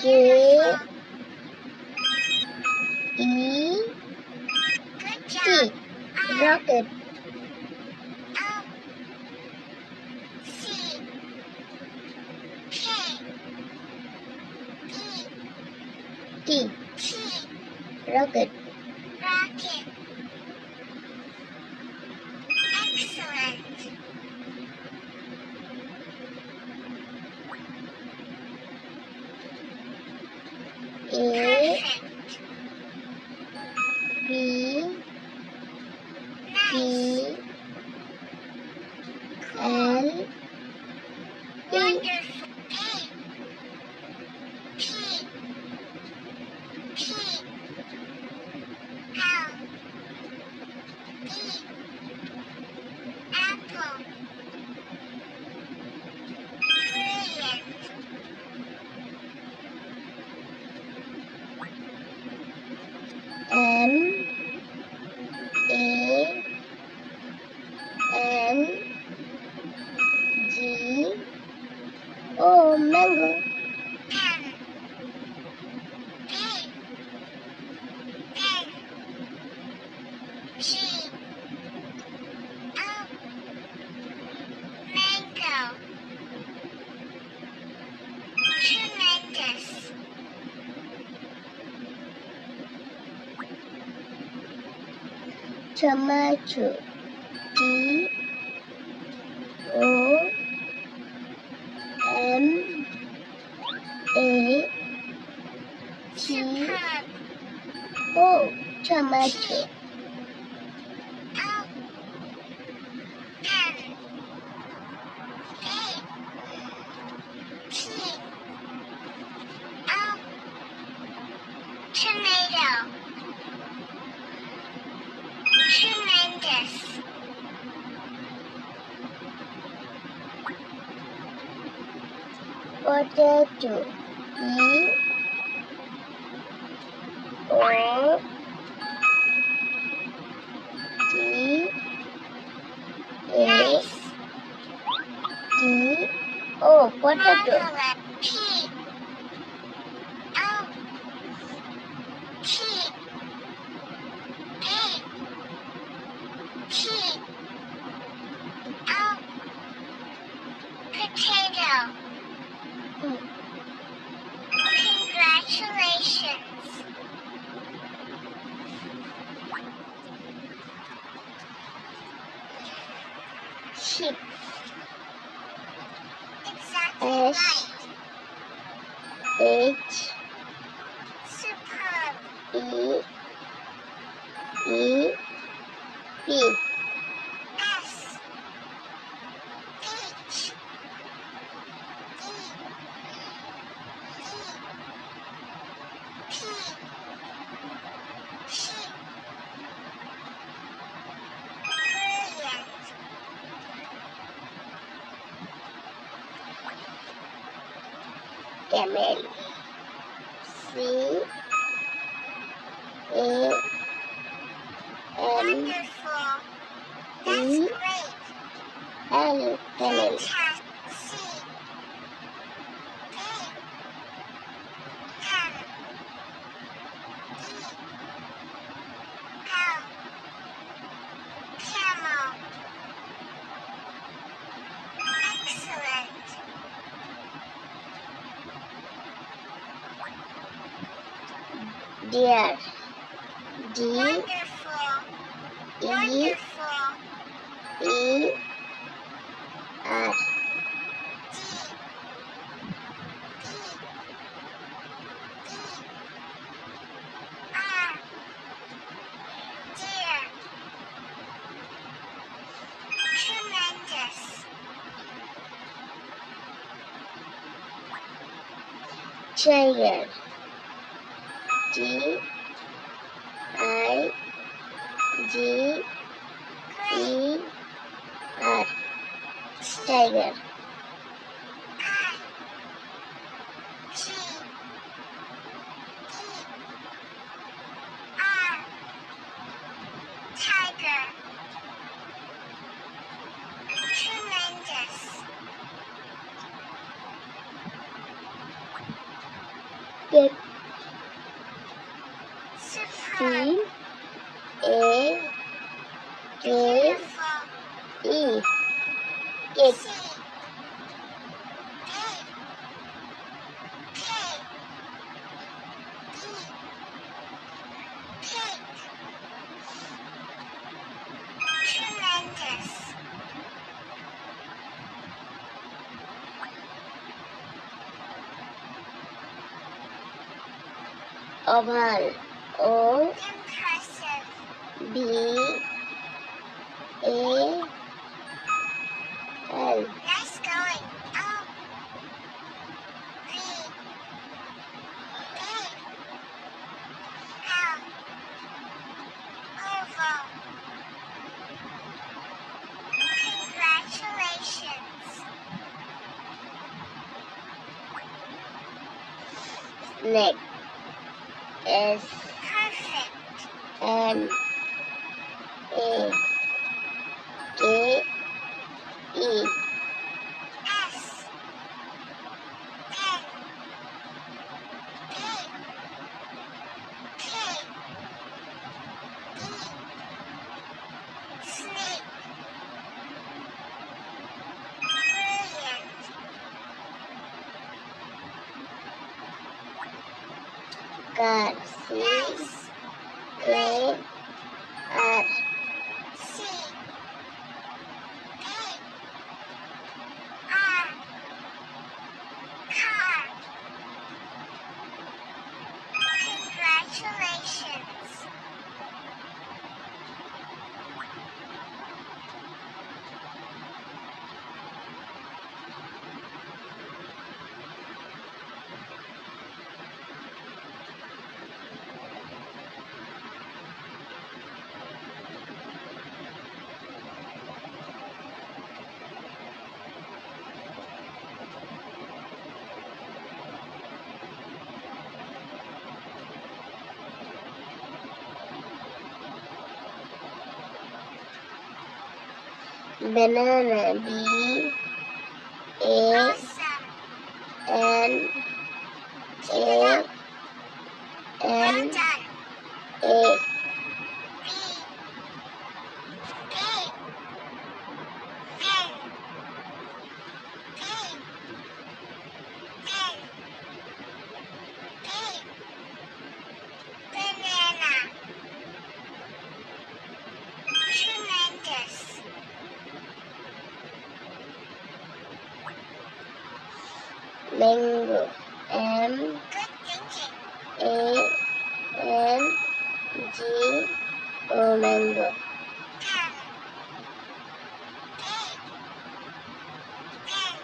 K E T. Rocket. T. Rocket. Excellent. A Perfect. B Nice. P L P. Wonderful. P. L. E. Apple. Brilliant. M A N G O. Mango. Pen. P. Pen. G. O. Mango. Tremendous. Tomato. T O M A T Superb. O. Tomato. O. Pen. A. T. O. Tomato. Tremendous. Potato. P O T A Nice. T O. Potato. Marmalade. P. O. T. A. T. O. Potato. Congratulations. Sheep. Exactly S. right. H Superb. E E P. S. H. E. P. Sheep. Brilliant. Camel. C A M Wonderful. That's E great. L. Camel. Fantastic. C. A. Pen. E. L. Camel. Excellent. Deer. D Wonderful. E Wonderful. E R. D. E. E. R. Deer. Tremendous. Tiger. T I G Great. E R. Tiger. I. G. E. R. Tiger. Tremendous. Get. Superb. C A K Beautiful. E. Cake. C. Pig. Tremendous. Oval. O Impressive. B A L. Nice going. O. V. A. L. Oval. Congratulations. Snake. S Perfect. N A K E. S. N. Pig. Pig. E. Snake. Brilliant. Car. C Nice. K R. C. K. R. Car. Congratulations. Banana. B A Awesome. N Keep it A up. Well N done. A. B. Pig. Pen. Pig. Pen. Pig. Banana. Tremendous. Mango. M Good thinking. A N G O. Mango. Pen. Pig. Pen.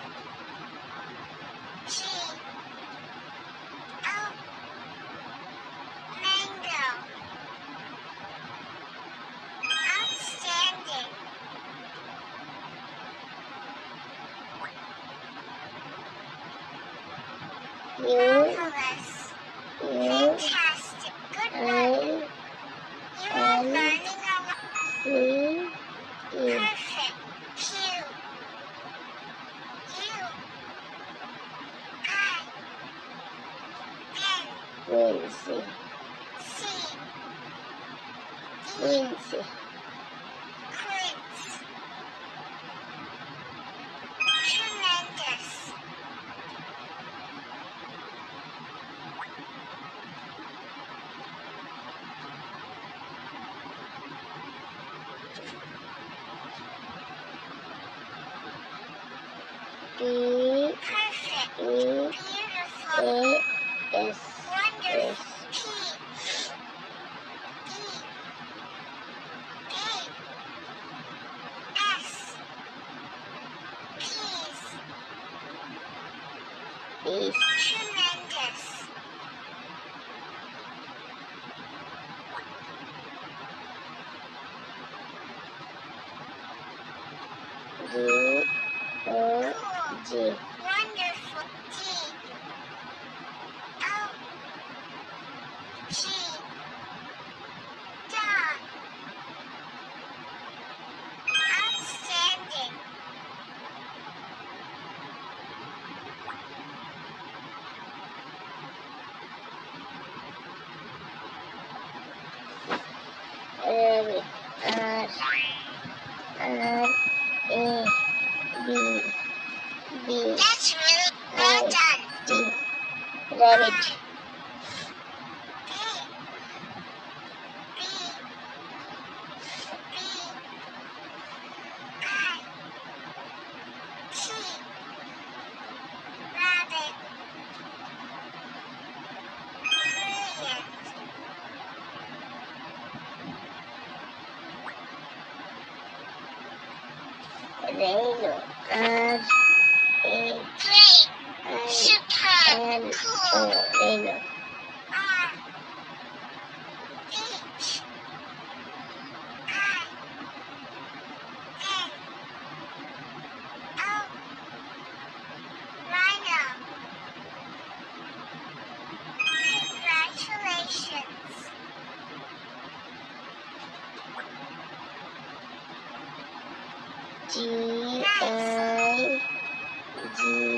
G. O. Mango. Outstanding. U Marvelous. U Fantastic. Good work. I You are N learning a lot. C E. Perfect. Q. U. I. N. Quincy. C. E. Quincy. Quince. Tremendous. P Perfect. E Beautiful. A S. Wonderful. P. E. A. S. Peas. Peace. Tremendous. G O Cool. G. Wonderful. D. O. G. Dog. Outstanding. Rabbit. Rhino. R-A-I-N-O. Rhino. Congratulations. G-I-G